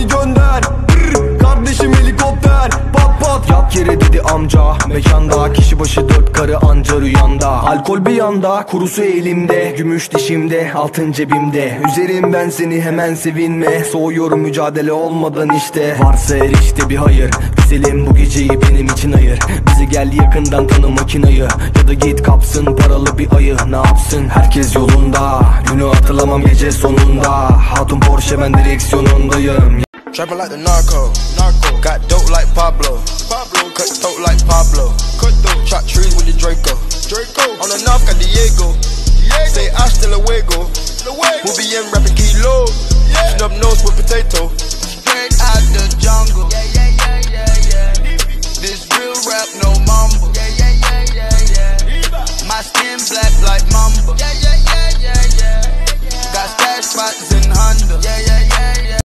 hadi gönder. Kardeşim helikopter pat pat. Yat yere dedi amca mekanda, kişi başı 4 karı anca rüyanda. Alkol bir yanda, kurusu elimde, gümüş dişimde, altın cebimde. Üzerim ben seni hemen sevinme, soğuyorum mücadele olmadan işte. Varsa her işte bir hayır, güzelim bu geceyi benim için ayır. Bizi gel yakından tanı makinayı, ya da git kapsın paralı bir ayı. Ne yapsın herkes yolunda, günü hatırlamam gece sonunda. Hatun Porsche ben direksiyonundayım. Trapping like the narco. Got dope like Pablo. Cut throat like Pablo. Chop trees with the Draco. On the north got Diego. Say hasta luego. We'll be in rapping kilo. Snub nose with potato.